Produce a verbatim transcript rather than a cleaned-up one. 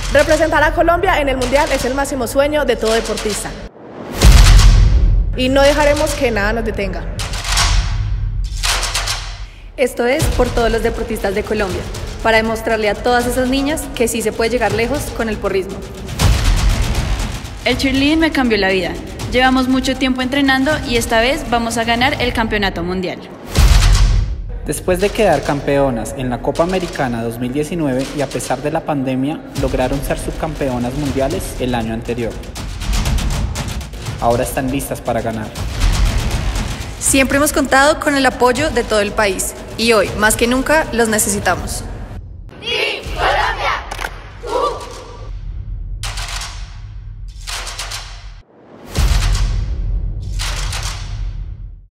Representar a Colombia en el Mundial es el máximo sueño de todo deportista. Y no dejaremos que nada nos detenga. Esto es por todos los deportistas de Colombia, para demostrarle a todas esas niñas que sí se puede llegar lejos con el porrismo. El cheerleading me cambió la vida. Llevamos mucho tiempo entrenando y esta vez vamos a ganar el campeonato mundial. Después de quedar campeonas en la Copa Americana dos mil diecinueve y a pesar de la pandemia, lograron ser subcampeonas mundiales el año anterior. Ahora están listas para ganar. Siempre hemos contado con el apoyo de todo el país y hoy, más que nunca, los necesitamos.